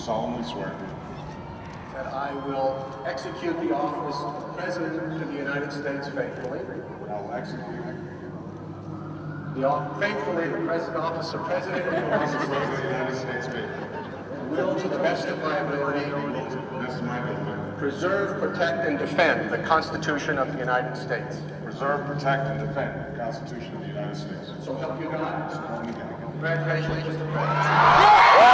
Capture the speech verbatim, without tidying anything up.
solemnly swear that I will execute the office of President of the United States faithfully. that I will execute The off faithfully the President office of President of the United the States. President of the United States faithfully, Will to the best of my ability will to the best of my ability preserve, protect, and defend the Constitution of the United States. preserve, protect, and defend the Constitution of the United States. So help you God. So help me God. Congratulations, Mister President.